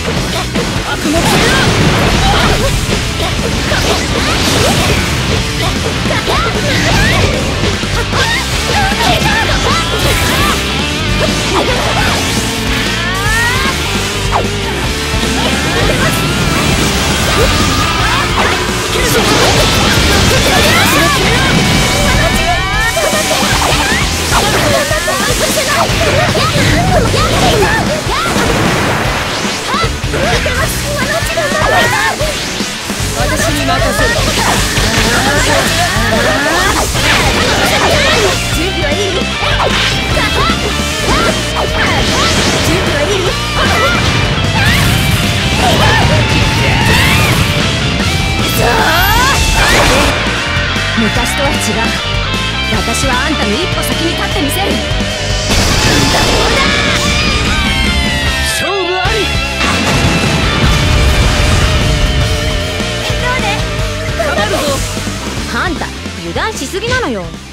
私に任せる。準備はいい？準備はいい？昔とは違う。私はあんたの一歩先に立ってみせる。勝負あり。かかるぞ。あんた油断しすぎなのよ。